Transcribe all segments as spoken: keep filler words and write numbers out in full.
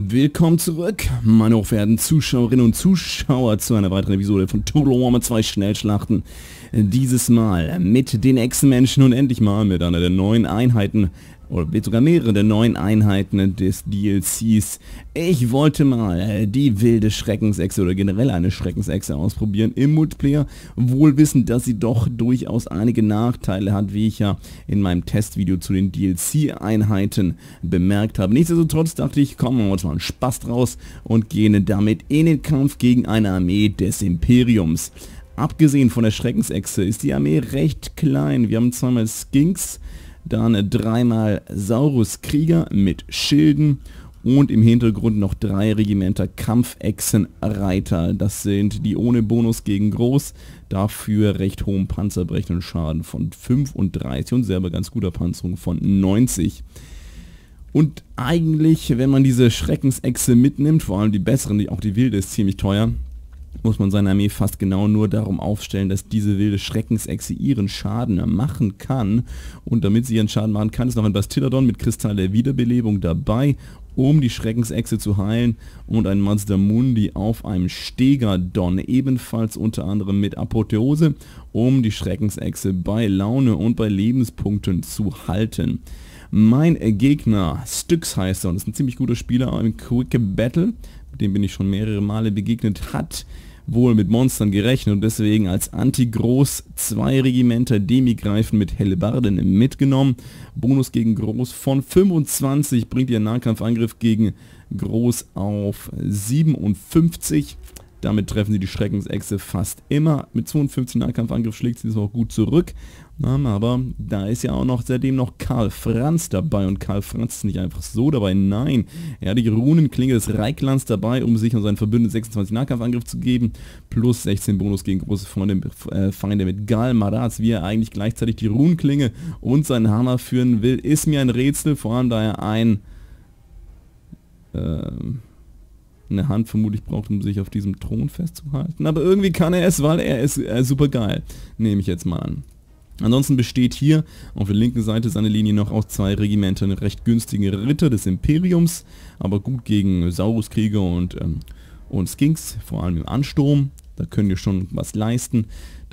Willkommen zurück, meine hochverehrten Zuschauerinnen und Zuschauer, zu einer weiteren Episode von Total Warhammer zwei Schnellschlachten. Dieses Mal mit den Echsenmenschen und endlich mal mit einer der neuen Einheiten, oder mit sogar mehrere der neuen Einheiten des D L Cs. Ich wollte mal die wilde Schreckensechse oder generell eine Schreckensechse ausprobieren im Multiplayer, wohl wissend, dass sie doch durchaus einige Nachteile hat, wie ich ja in meinem Testvideo zu den D L C-Einheiten bemerkt habe. Nichtsdestotrotz dachte ich, komm, wir uns mal einen Spaß draus und gehen damit in den Kampf gegen eine Armee des Imperiums. Abgesehen von der Schreckensechse ist die Armee recht klein. Wir haben zweimal Skinks, dann dreimal Saurus-Krieger mit Schilden und im Hintergrund noch drei Regimenter Kampfechsenreiter. Das sind die ohne Bonus gegen Groß, dafür recht hohen panzerbrechenden Schaden von fünfunddreißig und selber ganz guter Panzerung von neunzig. Und eigentlich, wenn man diese Schreckensechse mitnimmt, vor allem die besseren, die, auch die wilde ist ziemlich teuer, muss man seine Armee fast genau nur darum aufstellen, dass diese wilde Schreckensechse ihren Schaden machen kann. Und damit sie ihren Schaden machen kann, ist noch ein Bastiladon mit Kristall der Wiederbelebung dabei, um die Schreckensechse zu heilen, und ein Mazda Mundi auf einem Stegadon, ebenfalls unter anderem mit Apotheose, um die Schreckensechse bei Laune und bei Lebenspunkten zu halten. Mein Gegner, Styx heißt er, und ist ein ziemlich guter Spieler im Quick Battle, mit dem bin ich schon mehrere Male begegnet, hat wohl mit Monstern gerechnet und deswegen als Anti-Groß zwei Regimenter Demigreifen mit Hellebarden mitgenommen. Bonus gegen Groß von fünfundzwanzig bringt ihr Nahkampfangriff gegen Groß auf siebenundfünfzig. Damit treffen sie die Schreckensechse fast immer. Mit zweiundfünfzig Nahkampfangriff schlägt sie es auch gut zurück. Na, aber da ist ja auch noch seitdem noch Karl Franz dabei, und Karl Franz ist nicht einfach so dabei, nein. Er hat die Runenklinge des Reiklands dabei, um sich und seinen Verbündeten sechsundzwanzig Nahkampfangriff zu geben, plus sechzehn Bonus gegen große Freunde, äh, Feinde mit Gal Maraz. Wie er eigentlich gleichzeitig die Runenklinge und seinen Hammer führen will, ist mir ein Rätsel, vor allem da er ein äh, eine Hand vermutlich braucht, um sich auf diesem Thron festzuhalten. Aber irgendwie kann er es, weil er ist äh, super geil, nehme ich jetzt mal an. Ansonsten besteht hier auf der linken Seite seiner Linie noch aus zwei Regimentern recht günstige Ritter des Imperiums, aber gut gegen Sauruskrieger und, ähm, und Skinks, vor allem im Ansturm. Da können wir schon was leisten.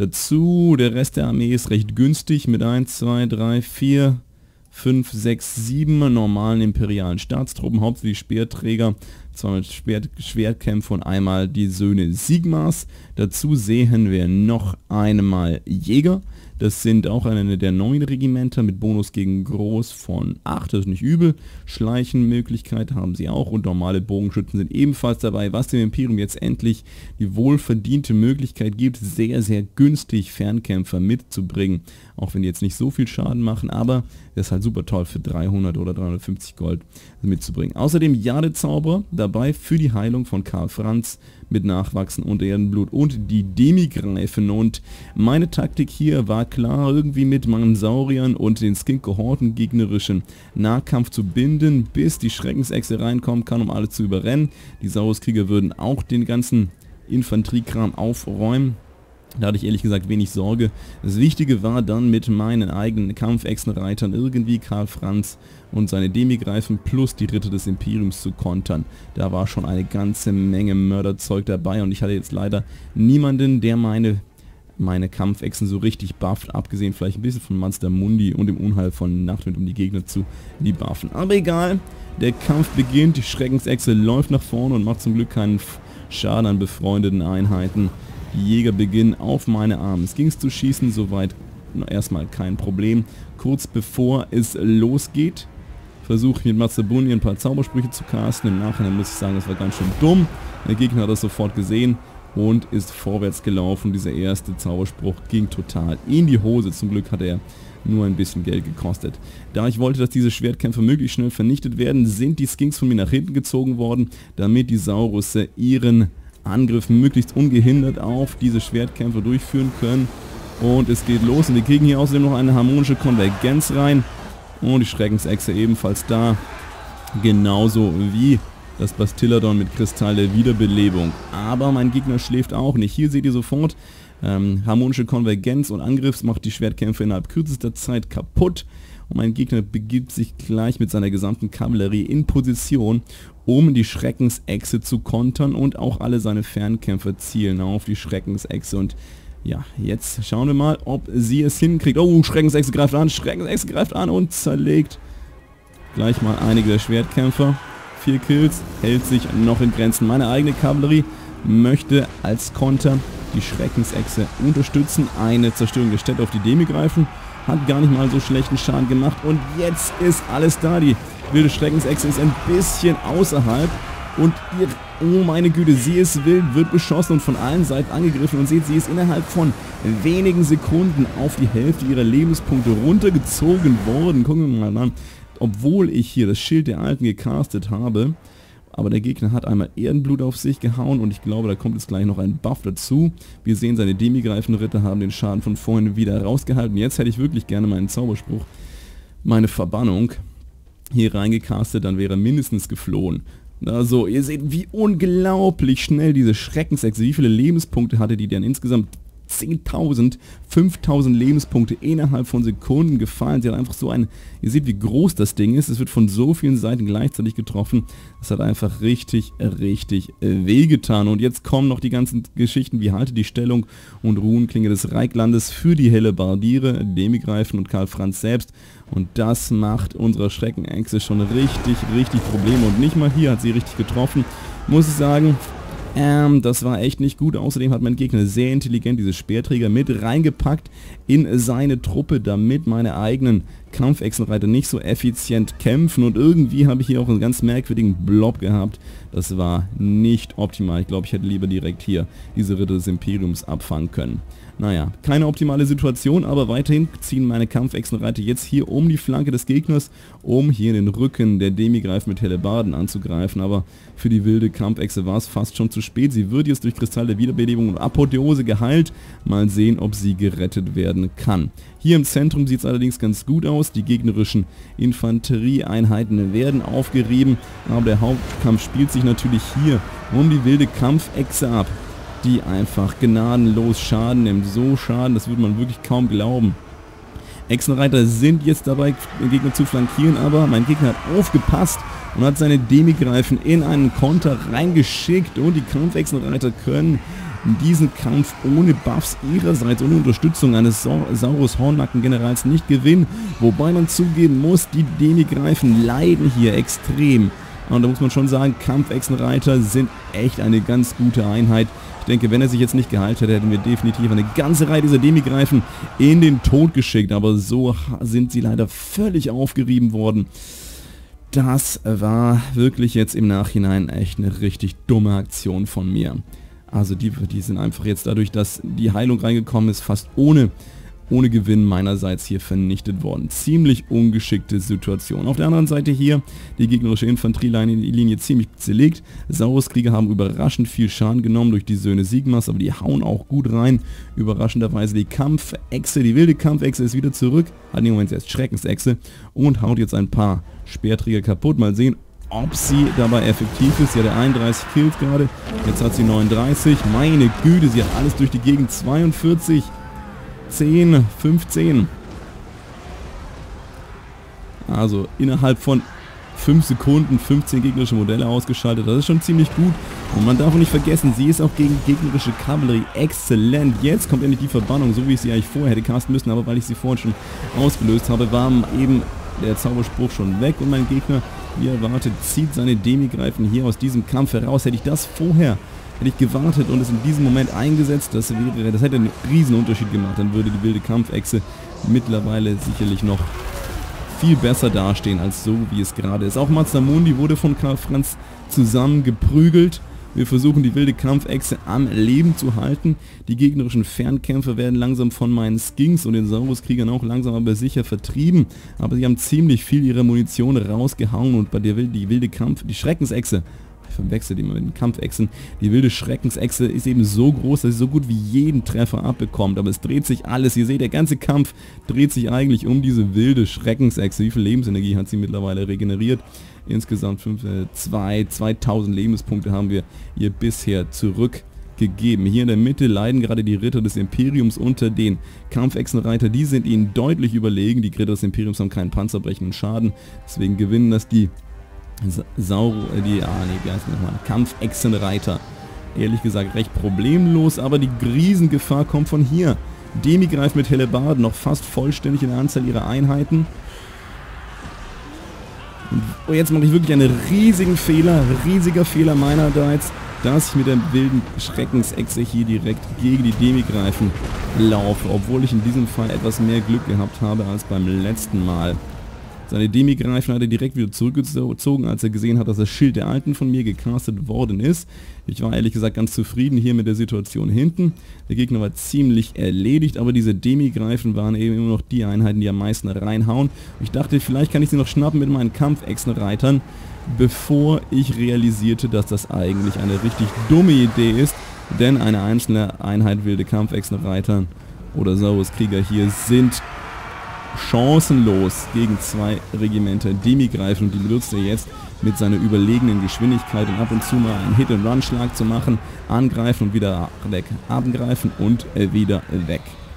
Dazu, der Rest der Armee ist recht günstig mit eins, zwei, drei, vier, fünf, sechs, sieben normalen imperialen Staatstruppen, hauptsächlich Speerträger, zweimal Schwert, Schwertkämpfer und einmal die Söhne Sigmars. Dazu sehen wir noch einmal Jäger. Das sind auch eine der neuen Regimenter mit Bonus gegen Groß von acht, das ist nicht übel. Schleichenmöglichkeit haben sie auch und normale Bogenschützen sind ebenfalls dabei, was dem Imperium jetzt endlich die wohlverdiente Möglichkeit gibt, sehr, sehr günstig Fernkämpfer mitzubringen. Auch wenn die jetzt nicht so viel Schaden machen, aber das ist halt super toll für dreihundert oder dreihundertfünfzig Gold mitzubringen. Außerdem Jadezauberer dabei für die Heilung von Karl Franz mit Nachwachsen und Erdenblut und die Demigreifen. Und meine Taktik hier war klar, irgendwie mit meinen Sauriern und den Skink-Kohorten gegnerischen Nahkampf zu binden, bis die Schreckensechse reinkommen kann, um alle zu überrennen. Die Sauruskrieger würden auch den ganzen Infanteriekram aufräumen. Da hatte ich ehrlich gesagt wenig Sorge. Das Wichtige war dann mit meinen eigenen Kampfechsenreitern irgendwie Karl Franz und seine Demigreifen plus die Ritter des Imperiums zu kontern. Da war schon eine ganze Menge Mörderzeug dabei und ich hatte jetzt leider niemanden, der meine, meine Kampfechsen so richtig bufft, abgesehen vielleicht ein bisschen von Mazda Mundi und dem Unheil von Nachtwind, um die Gegner zu debuffen. Aber egal, der Kampf beginnt, die Schreckensechse läuft nach vorne und macht zum Glück keinen Schaden an befreundeten Einheiten. Die Jäger beginnen auf meine Arme Skinks zu schießen, soweit erstmal kein Problem. Kurz bevor es losgeht, versuche ich mit Matsabuni ein paar Zaubersprüche zu casten. Im Nachhinein muss ich sagen, das war ganz schön dumm. Der Gegner hat das sofort gesehen und ist vorwärts gelaufen. Dieser erste Zauberspruch ging total in die Hose. Zum Glück hat er nur ein bisschen Geld gekostet. Da ich wollte, dass diese Schwertkämpfer möglichst schnell vernichtet werden, sind die Skinks von mir nach hinten gezogen worden, damit die Saurusse ihren Angriffen möglichst ungehindert auf diese Schwertkämpfer durchführen können. Und es geht los und wir kriegen hier außerdem noch eine harmonische Konvergenz rein. Und die Schreckensechse ebenfalls da. Genauso wie das Bastiladon mit Kristall der Wiederbelebung. Aber mein Gegner schläft auch nicht. Hier seht ihr sofort, ähm, harmonische Konvergenz und Angriffs macht die Schwertkämpfe innerhalb kürzester Zeit kaputt. Und mein Gegner begibt sich gleich mit seiner gesamten Kavallerie in Position, um die Schreckensechse zu kontern, und auch alle seine Fernkämpfer zielen auf die Schreckensechse. Und ja, jetzt schauen wir mal, ob sie es hinkriegt. Oh, Schreckensechse greift an, Schreckensechse greift an und zerlegt gleich mal einige der Schwertkämpfer. Vier Kills, hält sich noch in Grenzen. Meine eigene Kavallerie möchte als Konter die Schreckensechse unterstützen. Eine Zerstörung der Städte auf die Demi greifen. Hat gar nicht mal so schlechten Schaden gemacht. Und jetzt ist alles da. Die wilde Schreckensechse ist ein bisschen außerhalb. Und ihr, oh meine Güte, sie ist wild, wird beschossen und von allen Seiten angegriffen. Und seht, sie ist innerhalb von wenigen Sekunden auf die Hälfte ihrer Lebenspunkte runtergezogen worden. Gucken wir mal an. Obwohl ich hier das Schild der Alten gecastet habe, aber der Gegner hat einmal Erdenblut auf sich gehauen und ich glaube, da kommt jetzt gleich noch ein Buff dazu. Wir sehen, seine Demi-Greifenritter haben den Schaden von vorhin wieder rausgehalten. Jetzt hätte ich wirklich gerne meinen Zauberspruch, meine Verbannung, hier reingecastet, dann wäre er mindestens geflohen. Also, ihr seht, wie unglaublich schnell diese Schreckensechse, wie viele Lebenspunkte hatte die denn insgesamt? zehntausend, fünftausend Lebenspunkte innerhalb von Sekunden gefallen. Sie hat einfach so ein, ihr seht, wie groß das Ding ist. Es wird von so vielen Seiten gleichzeitig getroffen. Das hat einfach richtig, richtig wehgetan. Und jetzt kommen noch die ganzen Geschichten wie Halte die Stellung und Runenklinge des Reiklandes für die Hellebardiere, Demigreifen und Karl Franz selbst. Und das macht unserer Schreckenechse schon richtig, richtig Probleme. Und nicht mal hier hat sie richtig getroffen, muss ich sagen. Ähm, das war echt nicht gut. Außerdem hat mein Gegner sehr intelligent diese Speerträger mit reingepackt in seine Truppe, damit meine eigenen Kampfechsenreiter nicht so effizient kämpfen. Und irgendwie habe ich hier auch einen ganz merkwürdigen Blob gehabt. Das war nicht optimal. Ich glaube, ich hätte lieber direkt hier diese Ritter des Imperiums abfangen können. Naja, keine optimale Situation, aber weiterhin ziehen meine Kampfechsenreiter jetzt hier um die Flanke des Gegners, um hier in den Rücken der Demigreifen mit Hellebarden anzugreifen. Aber für die wilde Kampfechse war es fast schon zu spät. Sie wird jetzt durch Kristall der Wiederbelebung und Apotheose geheilt. Mal sehen, ob sie gerettet werden kann. Hier im Zentrum sieht es allerdings ganz gut aus. Die gegnerischen Infanterieeinheiten werden aufgerieben, aber der Hauptkampf spielt sich natürlich hier um die wilde Kampfechse ab, die einfach gnadenlos Schaden nimmt. So Schaden, das würde man wirklich kaum glauben. Echsenreiter sind jetzt dabei, den Gegner zu flankieren, aber mein Gegner hat aufgepasst und hat seine Demigreifen in einen Konter reingeschickt und die Kampfechsenreiter können diesen Kampf ohne Buffs ihrerseits, ohne Unterstützung eines Saurus Hornnacken-Generals nicht gewinnen. Wobei man zugeben muss, die Demigreifen leiden hier extrem. Und da muss man schon sagen, Kampfechsenreiter sind echt eine ganz gute Einheit. Ich denke, wenn er sich jetzt nicht geheilt hätte, hätten wir definitiv eine ganze Reihe dieser Demigreifen in den Tod geschickt. Aber so sind sie leider völlig aufgerieben worden. Das war wirklich jetzt im Nachhinein echt eine richtig dumme Aktion von mir. Also die, die sind einfach jetzt dadurch, dass die Heilung reingekommen ist, fast ohne, ohne Gewinn meinerseits hier vernichtet worden. Ziemlich ungeschickte Situation. Auf der anderen Seite hier die gegnerische Infanterielinie ziemlich zerlegt. Sauruskrieger haben überraschend viel Schaden genommen durch die Söhne Sigmas, aber die hauen auch gut rein. Überraschenderweise die Kampfechse, die wilde Kampfechse ist wieder zurück. Hat im Moment erst Schreckensechse und haut jetzt ein paar Speerträger kaputt. Mal sehen, ob sie dabei effektiv ist. Sie hatte einunddreißig Kills gerade, jetzt hat sie neununddreißig. Meine Güte, sie hat alles durch die Gegend. zweiundvierzig, zehn, fünfzehn. Also innerhalb von fünf Sekunden fünfzehn gegnerische Modelle ausgeschaltet. Das ist schon ziemlich gut. Und man darf auch nicht vergessen, sie ist auch gegen gegnerische Kavallerie exzellent. Jetzt kommt endlich die Verbannung, so wie ich sie eigentlich vorher hätte casten müssen. Aber weil ich sie vorhin schon ausgelöst habe, war eben der Zauberspruch schon weg. Und mein Gegner, wie erwartet, zieht seine Demigreifen hier aus diesem Kampf heraus. Hätte ich das vorher, hätte ich gewartet und es in diesem Moment eingesetzt, das wäre, das hätte einen riesen Unterschied gemacht. Dann würde die wilde Kampfechse mittlerweile sicherlich noch viel besser dastehen, als so wie es gerade ist. Auch Mazamundi wurde von Karl Franz zusammengeprügelt. Wir versuchen die wilde Kampfechse am Leben zu halten. Die gegnerischen Fernkämpfer werden langsam von meinen Skinks und den Sauruskriegern auch langsam aber sicher vertrieben. Aber sie haben ziemlich viel ihrer Munition rausgehauen und bei der wilde, die wilde Kampf, die Schreckensechse, ich verwechsel die mal mit den Kampfechsen, die wilde Schreckensechse ist eben so groß, dass sie so gut wie jeden Treffer abbekommt. Aber es dreht sich alles. Ihr seht, der ganze Kampf dreht sich eigentlich um diese wilde Schreckensechse. Wie viel Lebensenergie hat sie mittlerweile regeneriert? Insgesamt fünf, äh, zwei, zweitausend Lebenspunkte haben wir ihr bisher zurück gegeben. Hier in der Mitte leiden gerade die Ritter des Imperiums unter den Kampfechsenreiter. Die sind ihnen deutlich überlegen. Die Ritter des Imperiums haben keinen panzerbrechenden Schaden. Deswegen gewinnen das die Sauro, die, ah nee, wie heißt das nochmal? Kampfechsenreiter. Ehrlich gesagt recht problemlos, aber die Riesengefahr kommt von hier. Demi greift mit Hellebarden noch fast vollständig in der Anzahl ihrer Einheiten. Und oh, jetzt mache ich wirklich einen riesigen Fehler, riesiger Fehler meinerseits, dass ich mit der wilden Schreckensechse hier direkt gegen die Demi-Greifen laufe, obwohl ich in diesem Fall etwas mehr Glück gehabt habe als beim letzten Mal. Seine Demi-Greifen hat er direkt wieder zurückgezogen, als er gesehen hat, dass das Schild der Alten von mir gecastet worden ist. Ich war ehrlich gesagt ganz zufrieden hier mit der Situation hinten. Der Gegner war ziemlich erledigt, aber diese Demi-Greifen waren eben immer noch die Einheiten, die am meisten reinhauen. Ich dachte, vielleicht kann ich sie noch schnappen mit meinen Kampfechsenreitern, bevor ich realisierte, dass das eigentlich eine richtig dumme Idee ist, denn eine einzelne Einheit wilde Kampfechsenreiter oder Saurus-Krieger hier sind chancenlos gegen zwei Regimenter Demi-Greifen und die benutzt er jetzt mit seiner überlegenen Geschwindigkeit, um ab und zu mal einen Hit-and-Run-Schlag zu machen, angreifen und wieder weg, angreifen und wieder weg.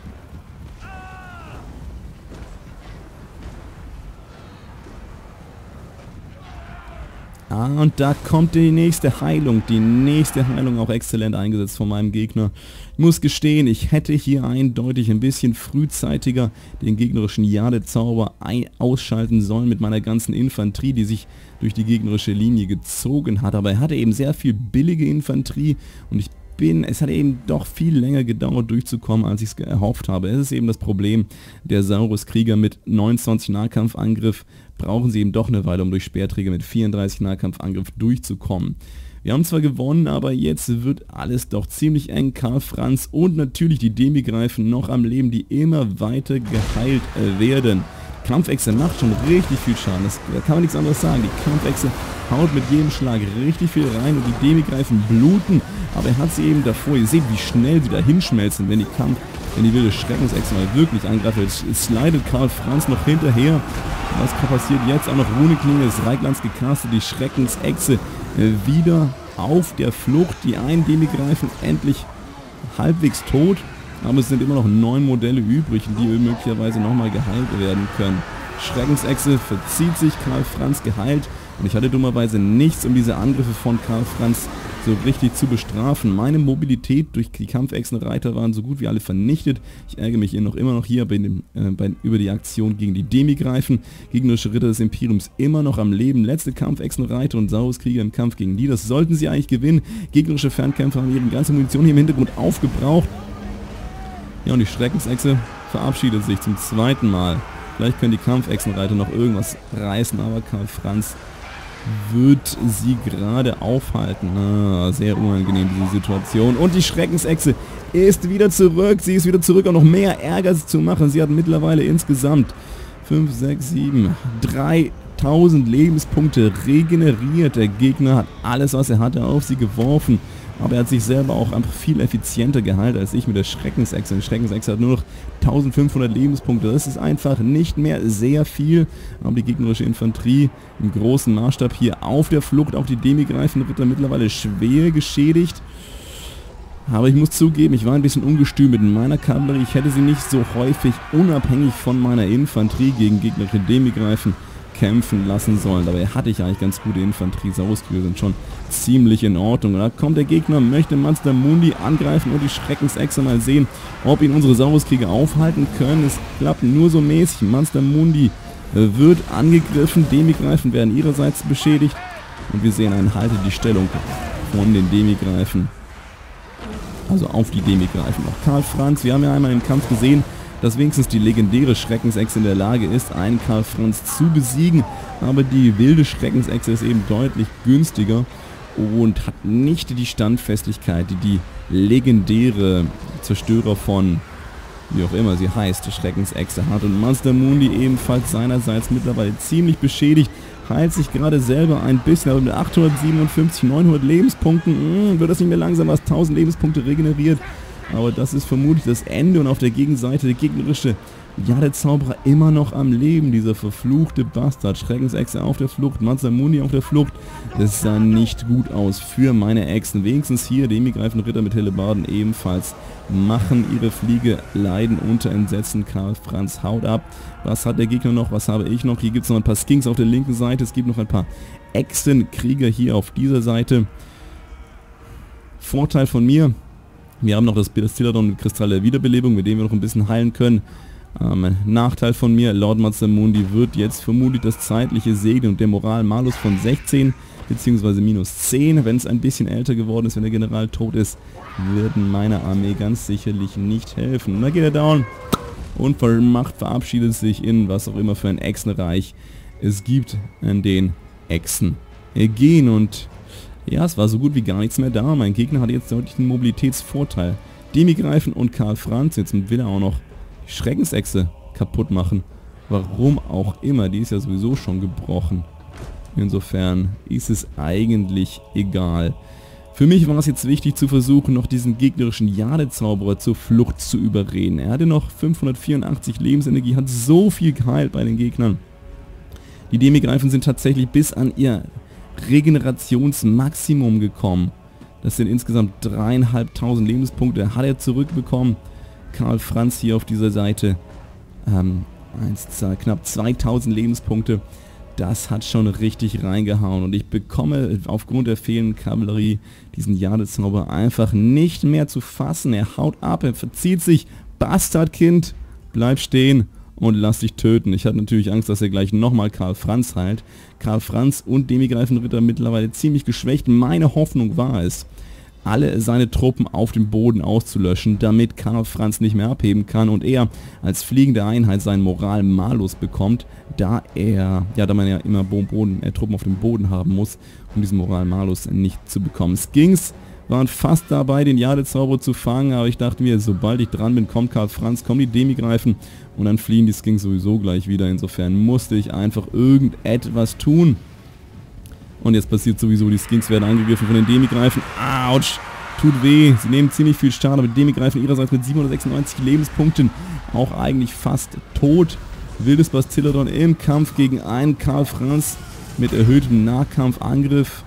Ah, und da kommt die nächste Heilung, die nächste Heilung auch exzellent eingesetzt von meinem Gegner. Ich muss gestehen, ich hätte hier eindeutig ein bisschen frühzeitiger den gegnerischen Jade-Zauber ausschalten sollen mit meiner ganzen Infanterie, die sich durch die gegnerische Linie gezogen hat. Aber er hatte eben sehr viel billige Infanterie und ich bin, es hat eben doch viel länger gedauert durchzukommen, als ich es erhofft habe. Es ist eben das Problem der Saurus-Krieger mit neunundzwanzig Nahkampfangriff, brauchen sie eben doch eine Weile, um durch Speerträger mit vierunddreißig Nahkampfangriff durchzukommen. Wir haben zwar gewonnen, aber jetzt wird alles doch ziemlich eng. Karl Franz und natürlich die Demi-Greifen noch am Leben, die immer weiter geheilt werden. Kampfechse macht schon richtig viel Schaden, das, da kann man nichts anderes sagen. Die Kampfechse haut mit jedem Schlag richtig viel rein und die Demi-Greifen bluten, aber er hat sie eben davor. Ihr seht, wie schnell sie da hinschmelzen, wenn die Kampf, wenn die wilde Schreckensechse mal wirklich angreift. Jetzt slidet Karl Franz noch hinterher. Was passiert jetzt? Auch noch Runeklinge des Reiklands gecastet, die Schreckensechse äh, wieder auf der Flucht. Die einen Demi-Greifen endlich halbwegs tot. Aber es sind immer noch neun Modelle übrig, die möglicherweise nochmal geheilt werden können. Schreckensechse verzieht sich, Karl Franz geheilt. Und ich hatte dummerweise nichts, um diese Angriffe von Karl Franz so richtig zu bestrafen. Meine Mobilität durch die Kampfechsenreiter waren so gut wie alle vernichtet. Ich ärgere mich hier noch immer noch hier bei dem, äh, bei, über die Aktion gegen die Demi-Greifen. Gegnerische Ritter des Imperiums immer noch am Leben. Letzte Kampfechsenreiter und Saurus-Krieger im Kampf gegen die. Das sollten sie eigentlich gewinnen. Gegnerische Fernkämpfer haben ihre ganze Munition hier im Hintergrund aufgebraucht. Ja, und die Schreckensechse verabschiedet sich zum zweiten Mal. Vielleicht können die Kampfechsenreiter noch irgendwas reißen, aber Karl Franz wird sie gerade aufhalten. Ah, sehr unangenehm diese Situation. Und die Schreckensechse ist wieder zurück. Sie ist wieder zurück, um noch mehr Ärger zu machen. Sie hat mittlerweile insgesamt fünf, sechs, sieben, dreitausend Lebenspunkte regeneriert. Der Gegner hat alles, was er hatte, auf sie geworfen. Aber er hat sich selber auch einfach viel effizienter geheilt als ich mit der Schreckensechse. Die Schreckensechse hat nur noch eintausendfünfhundert Lebenspunkte. Das ist einfach nicht mehr sehr viel. Aber die gegnerische Infanterie im großen Maßstab hier auf der Flucht. Auch die Demi-Greifen-Ritter mittlerweile schwer geschädigt. Aber ich muss zugeben, ich war ein bisschen ungestüm mit meiner Kavallerie. Ich hätte sie nicht so häufig unabhängig von meiner Infanterie gegen gegnerische Demi-Greifen kämpfen lassen sollen. Dabei hatte ich eigentlich ganz gute Infanterie. Saurus-Krieger sind schon ziemlich in Ordnung. Und da kommt der Gegner, möchte Monster Mundi angreifen und die Schreckensechse mal sehen, ob ihn unsere Saurus-Krieger aufhalten können. Es klappt nur so mäßig. Monster Mundi wird angegriffen, Demi-Greifen werden ihrerseits beschädigt und wir sehen einen Halte die Stellung von den Demi-Greifen. Also auf die Demi-Greifen noch. Karl Franz, wir haben ja einmal im Kampf gesehen, dass wenigstens die legendäre Schreckensechse in der Lage ist, einen Karl Franz zu besiegen, aber die wilde Schreckensechse ist eben deutlich günstiger und hat nicht die Standfestigkeit, die die legendäre Zerstörer von, wie auch immer sie heißt, Schreckensechse hat. Und Monster Mundi ebenfalls seinerseits mittlerweile ziemlich beschädigt, heilt sich gerade selber ein bisschen, aber mit achthundertsiebenundfünfzig, neunhundert Lebenspunkten, mh, wird das nicht mehr langsam was, tausend Lebenspunkte regeneriert. Aber das ist vermutlich das Ende und auf der Gegenseite der gegnerische Jadezauberer immer noch am Leben. Dieser verfluchte Bastard. Schreckensechse auf der Flucht, Masamune auf der Flucht. Das sah nicht gut aus für meine Echsen. Wenigstens hier, die greifenden Ritter mit Hellebarden ebenfalls machen ihre Fliege, leiden unter Entsetzen. Karl Franz haut ab. Was hat der Gegner noch? Was habe ich noch? Hier gibt es noch ein paar Skinks auf der linken Seite. Es gibt noch ein paar Echsenkrieger hier auf dieser Seite. Vorteil von mir, wir haben noch das Pedestilladon mit Kristall der Wiederbelebung, mit dem wir noch ein bisschen heilen können. Ähm, Nachteil von mir, Lord Masamune wird jetzt vermutlich das zeitliche Segnen und der Moral-Malus von sechzehn bzw. minus zehn, wenn es ein bisschen älter geworden ist, wenn der General tot ist, werden meiner Armee ganz sicherlich nicht helfen. Und da geht er down und Macht verabschiedet sich in was auch immer für ein Echsenreich es gibt, in den Echsen gehen. Und ja, es war so gut wie gar nichts mehr da. Mein Gegner hatte jetzt deutlich einen Mobilitätsvorteil. Demigreifen und Karl Franz, jetzt will er auch noch die Schreckensechse kaputt machen. Warum auch immer, die ist ja sowieso schon gebrochen. Insofern ist es eigentlich egal. Für mich war es jetzt wichtig zu versuchen, noch diesen gegnerischen Jadezauberer zur Flucht zu überreden. Er hatte noch fünfhundertvierundachtzig Lebensenergie, hat so viel geheilt bei den Gegnern. Die Demigreifen sind tatsächlich bis an ihr Regenerationsmaximum gekommen. Das sind insgesamt dreieinhalbtausend Lebenspunkte, hat er zurückbekommen. Karl Franz hier auf dieser Seite, ähm, eins, zwei, knapp zweitausend Lebenspunkte. Das hat schon richtig reingehauen und ich bekomme aufgrund der fehlenden Kavallerie diesen Jadezauber einfach nicht mehr zu fassen. Er haut ab, er verzieht sich. Bastardkind, bleib stehen und lass dich töten. Ich hatte natürlich Angst, dass er gleich nochmal Karl Franz heilt. Karl Franz und Demigreifenritter mittlerweile ziemlich geschwächt. Meine Hoffnung war es, alle seine Truppen auf dem Boden auszulöschen, damit Karl Franz nicht mehr abheben kann und er als fliegende Einheit seinen Moral-Malus bekommt, da er, ja, da man ja immer Boden, äh, Truppen auf dem Boden haben muss, um diesen Moral-Malus nicht zu bekommen. Skings waren fast dabei, den Jadezauber zu fangen, aber ich dachte mir, sobald ich dran bin, kommt Karl Franz, kommen die Demigreifen und dann fliehen die Skings sowieso gleich wieder. Insofern musste ich einfach irgendetwas tun. Und jetzt passiert sowieso, die Skins werden angegriffen von den Demigreifen. Autsch! Tut weh. Sie nehmen ziemlich viel Schaden, aber die Demigreifen ihrerseits mit siebenhundertsechsundneunzig Lebenspunkten auch eigentlich fast tot. Wildes Bastilladon im Kampf gegen einen Karl Franz mit erhöhtem Nahkampfangriff.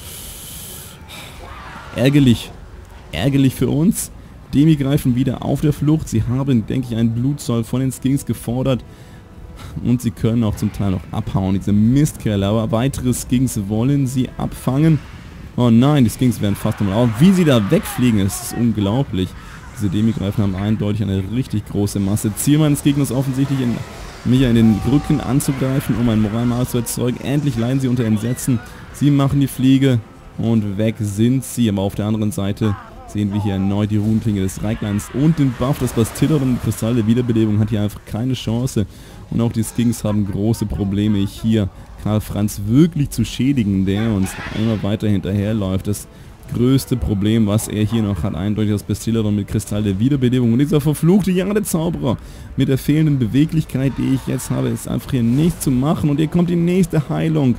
Ärgerlich. Ärgerlich für uns. Demigreifen wieder auf der Flucht. Sie haben, denke ich, einen Blutzoll von den Skins gefordert. Und sie können auch zum Teil noch abhauen, diese Mistkerle. Aber weitere Skins wollen sie abfangen. Oh nein, die Skins werden fast nochmal auf. Wie sie da wegfliegen, ist unglaublich. Diese Demigreifen haben eindeutig eine richtig große Masse. Ziel meines Gegners offensichtlich, in, mich in den Rücken anzugreifen, um ein Moralmaß zu erzeugen. Endlich leiden sie unter Entsetzen. Sie machen die Fliege und weg sind sie. Aber auf der anderen Seite sehen wir hier erneut die Runenklinge des Reikleins und den Buff. Das Bastilladon und Kristall der Wiederbelebung hat hier einfach keine Chance. Und auch die Skings haben große Probleme, hier Karl Franz wirklich zu schädigen, der uns immer weiter hinterherläuft. Das größte Problem, was er hier noch hat, eindeutig das Bastilladon mit Kristall der Wiederbelebung. Und dieser verfluchte Jadezauberer mit der fehlenden Beweglichkeit, die ich jetzt habe, ist einfach hier nichts zu machen. Und hier kommt die nächste Heilung.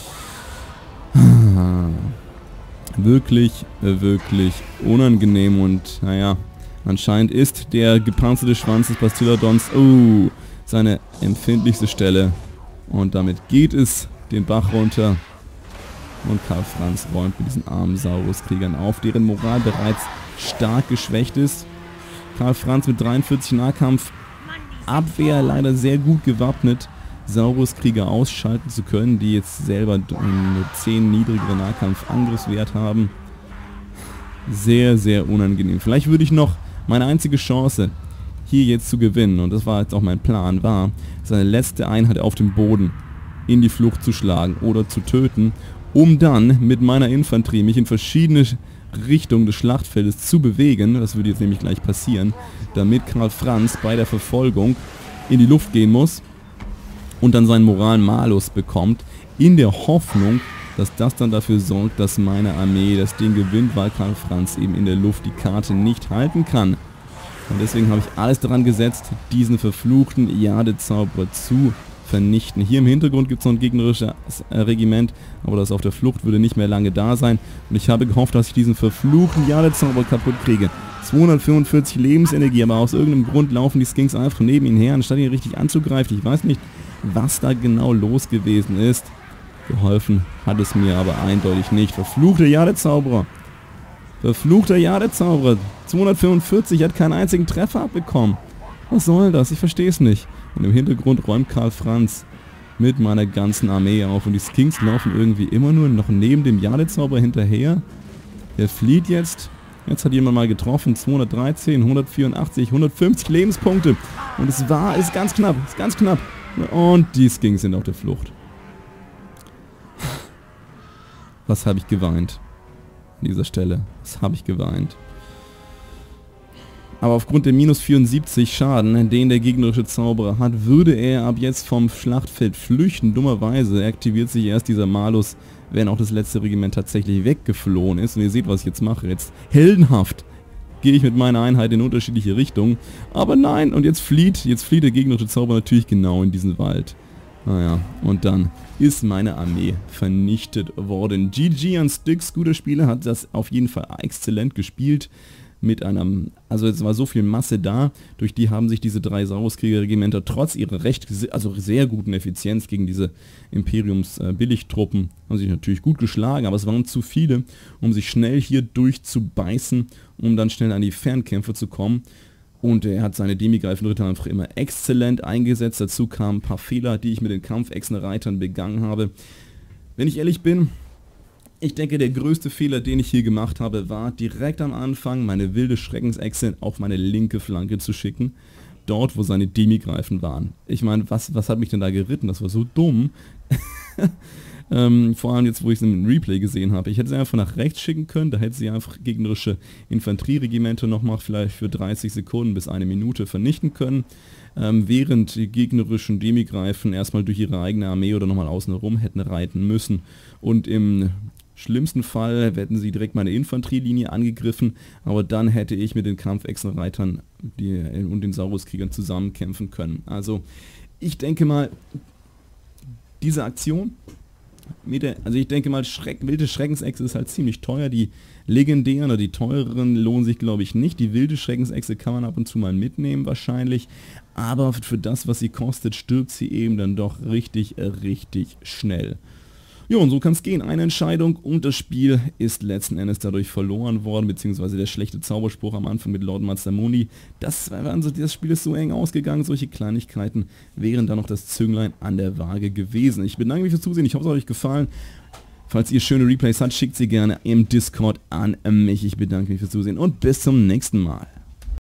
Wirklich, wirklich unangenehm. Und naja, anscheinend ist der gepanzerte Schwanz des Bastilladons oh, seine empfindlichste Stelle. Und damit geht es den Bach runter. Und Karl Franz räumt mit diesen armen Saurus-Kriegern auf, deren Moral bereits stark geschwächt ist. Karl Franz mit dreiundvierzig Nahkampf, Abwehr leider sehr gut gewappnet, Saurus-Krieger ausschalten zu können, die jetzt selber nur zehn niedrigere Nahkampf-Angriffswert haben. Sehr, sehr unangenehm. Vielleicht würde ich noch meine einzige Chance hier jetzt zu gewinnen, und das war jetzt auch mein Plan, war, seine letzte Einheit auf dem Boden in die Flucht zu schlagen oder zu töten, um dann mit meiner Infanterie mich in verschiedene Richtungen des Schlachtfeldes zu bewegen, das würde jetzt nämlich gleich passieren, damit Karl Franz bei der Verfolgung in die Luft gehen muss und dann seinen Moral-Malus bekommt, in der Hoffnung, dass das dann dafür sorgt, dass meine Armee das Ding gewinnt, weil Karl Franz eben in der Luft die Karte nicht halten kann. Und deswegen habe ich alles daran gesetzt, diesen verfluchten Jadezauberer zu vernichten. Hier im Hintergrund gibt es noch ein gegnerisches Regiment, aber das auf der Flucht würde nicht mehr lange da sein. Und ich habe gehofft, dass ich diesen verfluchten Jadezauberer kaputt kriege. zweihundertfünfundvierzig Lebensenergie, aber aus irgendeinem Grund laufen die Skinks einfach neben ihn her, anstatt ihn richtig anzugreifen. Ich weiß nicht, was da genau los gewesen ist. Geholfen hat es mir aber eindeutig nicht. Verfluchter Jadezauberer. Verfluchter Jadezauberer. zweihundertfünfundvierzig hat keinen einzigen Treffer abbekommen. Was soll das? Ich verstehe es nicht. Und im Hintergrund räumt Karl Franz mit meiner ganzen Armee auf. Und die Skinks laufen irgendwie immer nur noch neben dem Jadezauberer hinterher. Der flieht jetzt. Jetzt hat jemand mal getroffen. zweihundertdreizehn, hundertvierundachtzig, hundertfünfzig Lebenspunkte. Und es war, ist ganz knapp, ist ganz knapp. Und die Skinks sind auf der Flucht. Was habe ich geweint? An dieser Stelle. Was habe ich geweint? Aber aufgrund der minus vierundsiebzig Schaden, den der gegnerische Zauberer hat, würde er ab jetzt vom Schlachtfeld flüchten. Dummerweise aktiviert sich erst dieser Malus, wenn auch das letzte Regiment tatsächlich weggeflohen ist. Und ihr seht, was ich jetzt mache. Jetzt heldenhaft gehe ich mit meiner Einheit in unterschiedliche Richtungen. Aber nein, und jetzt flieht, jetzt flieht der gegnerische Zauberer natürlich genau in diesen Wald. Naja, und dann ist meine Armee vernichtet worden. G G an Styx, guter Spieler, hat das auf jeden Fall exzellent gespielt. Mit einem, also es war so viel Masse da, durch die haben sich diese drei Sauruskrieger-Regimenter trotz ihrer recht, also sehr guten Effizienz gegen diese Imperiums-Billigtruppen, haben sich natürlich gut geschlagen, aber es waren zu viele, um sich schnell hier durchzubeißen, um dann schnell an die Fernkämpfe zu kommen. Und er hat seine Demigreifen-Ritter einfach immer exzellent eingesetzt. Dazu kamen ein paar Fehler, die ich mit den Kampfechsenreitern begangen habe. Wenn ich ehrlich bin, ich denke, der größte Fehler, den ich hier gemacht habe, war direkt am Anfang meine wilde Schreckensechse auf meine linke Flanke zu schicken. Dort, wo seine Demigreifen waren. Ich meine, was, was hat mich denn da geritten? Das war so dumm. Ähm, vor allem jetzt, wo ich es im Replay gesehen habe. Ich hätte sie einfach nach rechts schicken können, da hätte sie einfach gegnerische Infanterieregimente nochmal vielleicht für dreißig Sekunden bis eine Minute vernichten können, ähm, während die gegnerischen Demigreifen erstmal durch ihre eigene Armee oder nochmal außen herum hätten reiten müssen. Und im schlimmsten Fall hätten sie direkt meine Infanterielinie angegriffen, aber dann hätte ich mit den Kampfechsenreitern die, und den Sauruskriegern zusammen kämpfen können. Also, ich denke mal, diese Aktion mit der, also ich denke mal, Schreck, wilde Schreckensechse ist halt ziemlich teuer. Die legendären oder die teureren lohnen sich, glaube ich, nicht. Die wilde Schreckensechse kann man ab und zu mal mitnehmen wahrscheinlich. Aber für das, was sie kostet, stirbt sie eben dann doch richtig, richtig schnell. Ja, und so kann es gehen. Eine Entscheidung und das Spiel ist letzten Endes dadurch verloren worden, beziehungsweise der schlechte Zauberspruch am Anfang mit Lord Masamune. Das, also das Spiel ist so eng ausgegangen, solche Kleinigkeiten wären dann noch das Zünglein an der Waage gewesen. Ich bedanke mich fürs Zusehen, ich hoffe, es hat euch gefallen. Falls ihr schöne Replays habt, schickt sie gerne im Discord an mich. Ich bedanke mich fürs Zusehen und bis zum nächsten Mal.